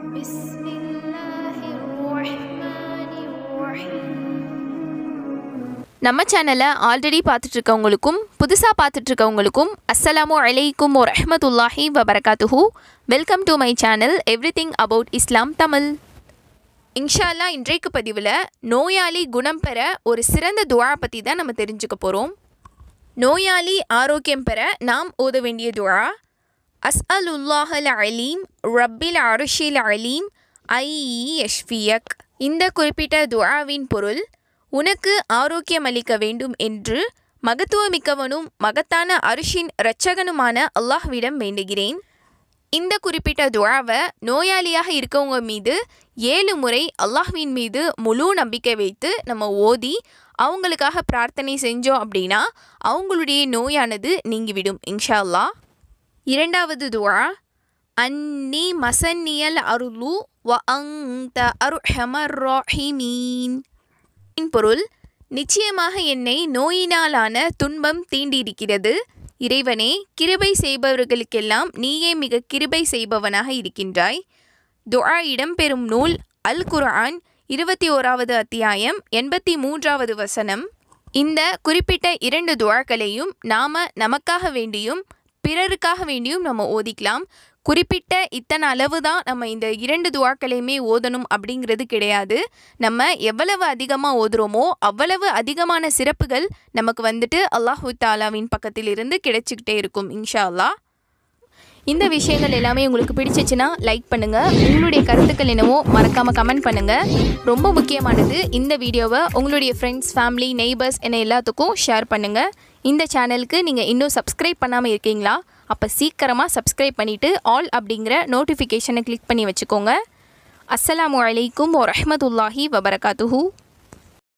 بسم الله الرحمن الرحيم. நம்ம சேனலை ஆல்ரெடி பார்த்துட்டு இருக்கவங்களுக்கும் புதுசாக பார்த்துட்டு இருக்கவங்களுக்கும் அஸ்ஸலாமு அலைக்கும் வரஹ்மத்துல்லாஹி வபரகாத்துஹு. Welcome to my channel everything about Islam Tamil. இன்ஷா அல்லாஹ் இன்றைக்கு பதிவில் நோயாளி குணம் பெற ஒரு சிறந்த துஆ பற்றி தான் நம்ம தெரிஞ்சுக்க போகிறோம். நோயாளி ஆரோக்கியம் பெற நாம் ஓத வேண்டிய துஆ அஸ்அலுல்லாஹல் அலீம் ரப்பில் அர்ஷில் அலீம் ஐ யஷ்ஃபியக். இந்த குறிப்பிட்ட துஆவின் பொருள், உனக்கு ஆரோக்கியம் அளிக்க வேண்டும் என்று மகத்துவமிக்கவனும் மகத்தான அர்ஷின் இரட்சகனுமான அல்லாஹ்விடம் வேண்டுகிறேன். இந்த குறிப்பிட்ட துஆவை நோயாளியாக இருக்கவங்க மீது 7 முறை அல்லாஹ்வின் மீது முழு நம்பிக்கை வைத்து நம்ம ஓதி அவங்களுக்காக பிரார்த்தனை செஞ்சோம் அப்படின்னா அவங்களுடைய நோயானது நீங்கிவிடும் இன்ஷா அல்லாஹ். இரண்டாவது துஆ அன்னி மசன்னியல் அருளு வ அன்த அர்ஹமர் ராஹிமீன். பொருள், நிச்சயமாக என்னை நோயினாலான துன்பம் தீண்டியிருக்கிறது. இறைவனே, கிருபை செய்பவர்களுக்கெல்லாம் நீயே மிக கிருபை செய்பவனாக இருக்கின்றாய். துஆ இடம்பெறும் நூல் அல் குர்ஆன் 21வது அத்தியாயம் 83வது வசனம். இந்த குறிப்பிட்ட 2 துஆக்களையும் நமக்காக வேண்டியும் பிறருக்காக வேண்டியும் நம்ம ஓதிக்கலாம். குறிப்பிட்ட இத்தனை அளவு தான் நம்ம இந்த 2 துஆக்களையுமே ஓதணும் அப்படிங்கிறது கிடையாது. நம்ம எவ்வளவு அதிகமாக ஓதுறோமோ அவ்வளவு அதிகமான சிறப்புகள் நமக்கு வந்துட்டு அல்லாஹு தாலாவின் பக்கத்திலிருந்து கிடைச்சிக்கிட்டே இருக்கும் இன்ஷா அல்லாஹ். இந்த விஷயங்கள் எல்லாமே உங்களுக்கு பிடிச்சிச்சுன்னா லைக் பண்ணுங்கள். உங்களுடைய கருத்துக்கள் என்னவோ மறக்காமல் கமெண்ட் பண்ணுங்கள். ரொம்ப முக்கியமானது, இந்த வீடியோவை உங்களுடைய ஃப்ரெண்ட்ஸ், ஃபேமிலி, நெய்பர்ஸ் என எல்லாத்துக்கும் ஷேர் பண்ணுங்கள். இந்த சேனலுக்கு நீங்கள் இன்னும் சப்ஸ்கிரைப் பண்ணாமல் இருக்கீங்களா? அப்போ சீக்கிரமாக சப்ஸ்கிரைப் பண்ணிவிட்டு ஆல் அப்படிங்கிற நோட்டிஃபிகேஷனை கிளிக் பண்ணி வச்சுக்கோங்க. அஸ்ஸலாமு அலைக்கும் வரஹ்மத்துல்லாஹி வபரகாத்துஹு.